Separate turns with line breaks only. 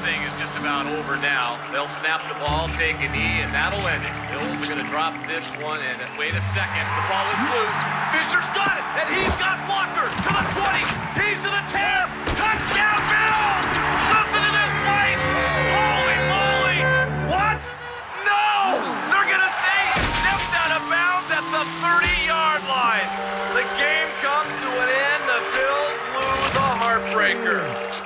thing is just about over now. They'll snap the ball, take a knee, and that'll end it. Bills are going to drop this one, and wait a second. The ball is loose. Fisher's got it, and he's got Walker to the 20. He's to the 10. Touchdown, Bills! Listen to this place! Holy moly! What? No! They're going to say he stepped out of bounds at the 30-yard line. The game comes to an end. The Bills lose a heartbreaker.